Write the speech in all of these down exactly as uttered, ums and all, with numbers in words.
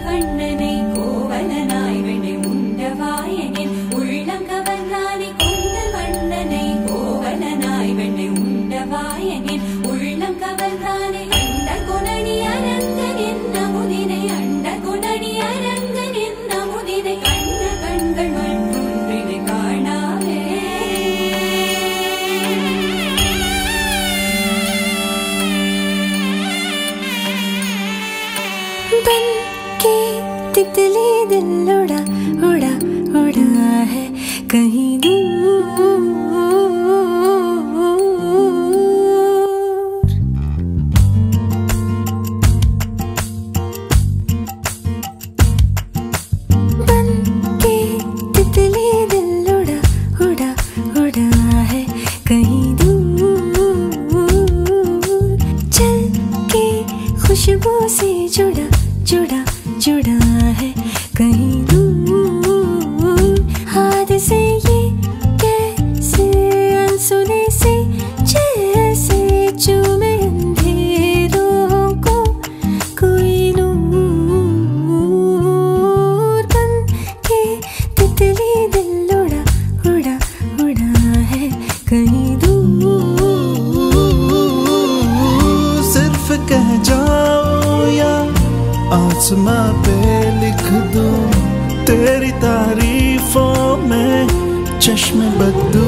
வண்ணனை கோவலனாய் வெண்ணை உண்டவாயனின் உள்ளம் கவர்ந்தானே கொண்டல் வண்ணனை கோவலனாய் வெண்ணை உண்டவாயனின் உள்ளம் கவர்ந்தானே அண்ட குணனி அரங்கன் என்ன முதினை அண்ட குணனி அரங்கன் என்ன முதினை கண்ட கண்கள் மற்றொன்றினை காணாவே बन के तितली दिल उड़ा उड़ा उड़ा है कहीं दूर। बन के तितली दिल उड़ा उड़ा उड़ा है कहीं दूर। चल के खुशबू से जुड़ा जुड़ा जुड़ा है कहीं दूर। हाथ से ये कैसे अनसुने से जैसे चूमे अंधेरों को कोई नूर। बन के तितली दिल उड़ा उड़ा उड़ा है कहीं दूर। सिर्फ कह जाओ या आसमां पे लिख दूं तेरी तारीफों में चश्मे बदलू।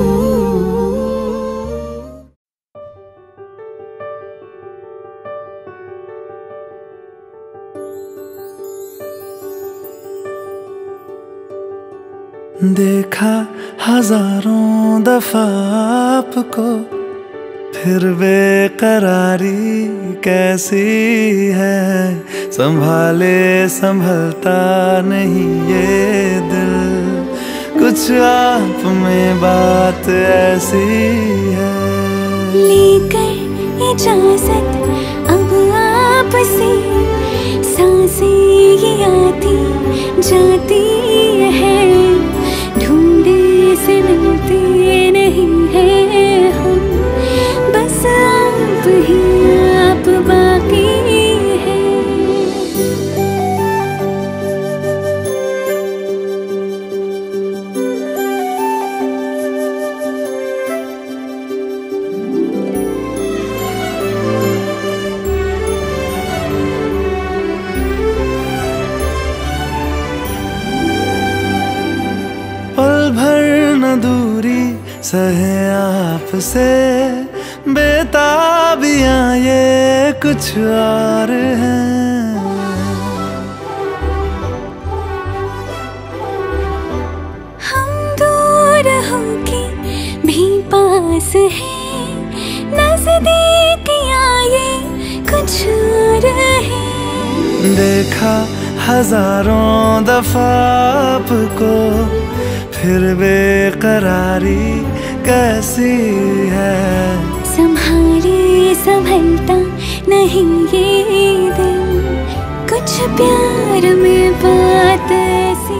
देखा हजारों दफा आपको फिर बेकरारी कैसी है। संभाले संभलता नहीं ये दिल कुछ आप में बात ऐसी है। लेकर इजाजत अब आपसे सांसें ये आती जाती है। ढूंढे से मिलते नहीं है हम बस आप ही आप बाकी है। पल भर न दूरी सहे आपसे बेताबियां ये कुछ और हैं। हम दूर होके भी पास हैं नजदीकियां ये कुछ और हैं। देखा हजारों दफा आपको फिर बेकरारी कैसी है। संभाले संभलता नहीं ये दिल कुछ प्यार में बात ऐसी।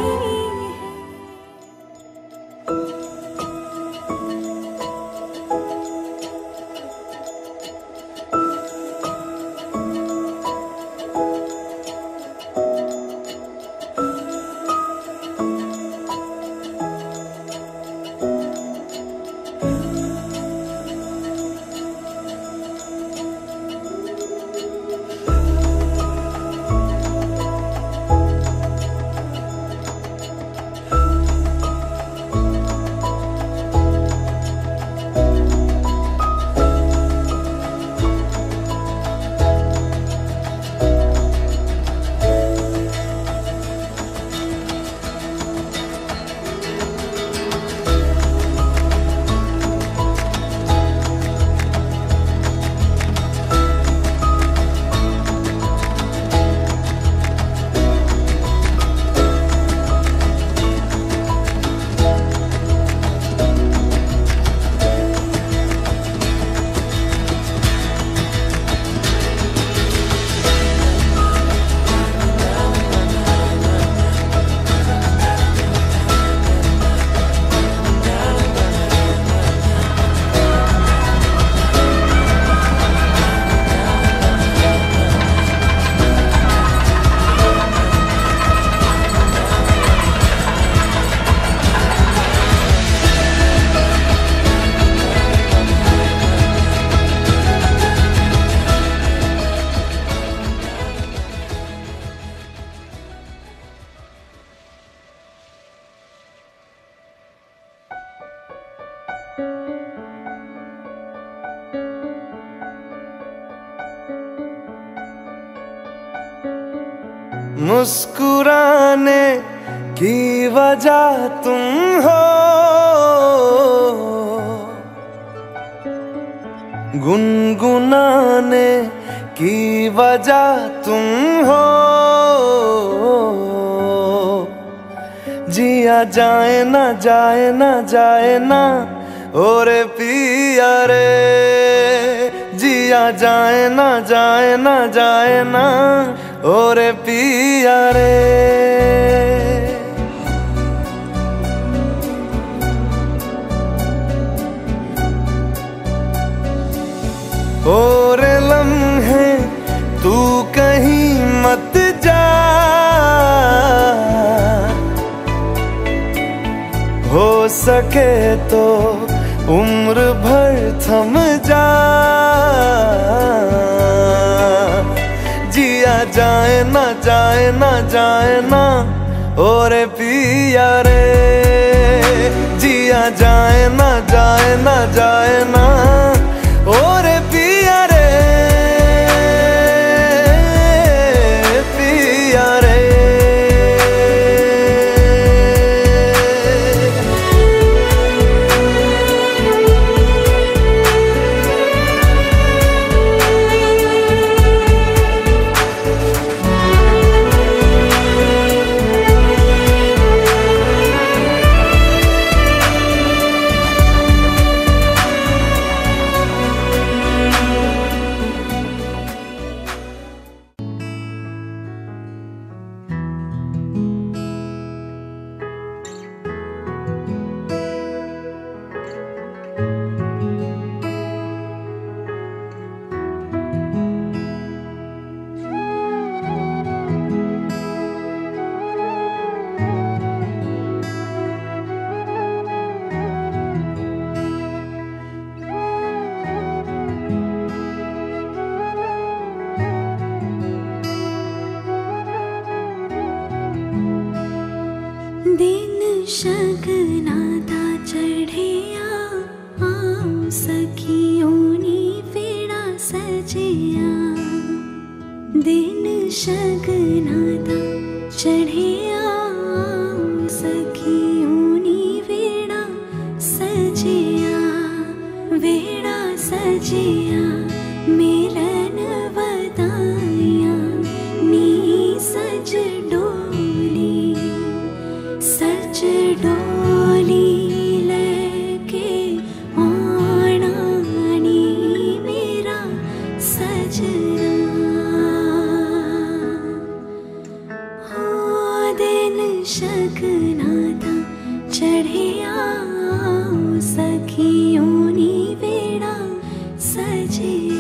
मुस्कुराने की वजह तुम हो, गुनगुनाने की वजह तुम हो। जिया जाए ना जाए ना जाए ना ओरे पिया रे, जिया जाए ना जाए ना जाए ना ओरे पिया रे। और लम्हे तू कहीं मत जा, हो सके तो उम्र भर थम जा। जिया जाए ना जाए ना जाए ना ओरे पिया रे, जिया जाए ना जाए ना जाए ना ओरे पिया रे, पिया रे। दिन शगनादा चढ़िया आओ सखियों नी वेड़ा सजिया। दिन शगनादा चढ़िया आओ सखियों नी वेड़ा सजिया। वेड़ा सजिया मिलन वदाया नी सज डोली, सच डोली लेके आना नी मेरा सजना। हो दिन शगनादा चढ़िया आओ सखियों नी वेड़ा सजिया।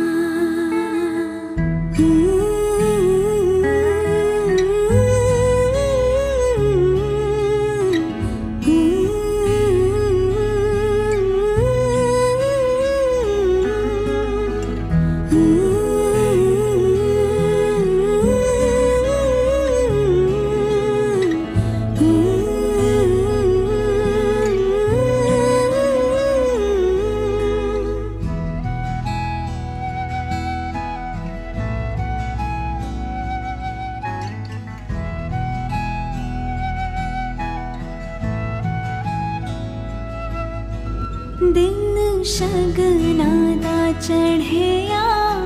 दिन शगनादा चढ़िया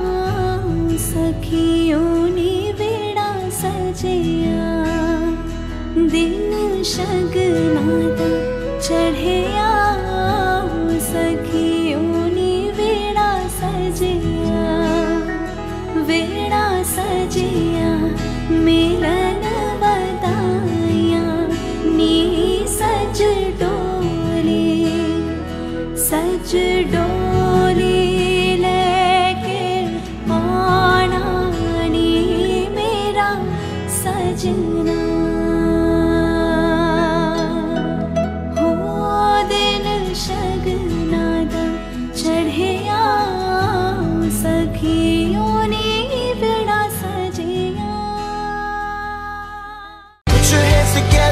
सखियों नी वेड़ा सजिया। दिन शगनादा चढ़िया सखियों नी वेड़ा सजिया। वेड़ा सजिया मिलन वदाया नी सज डोली, सज डोली लेके आना नी मेरा सजना। हो दिन शगनादा चढ़िया सखियों नी वेड़ा सजिया। Put your hands together.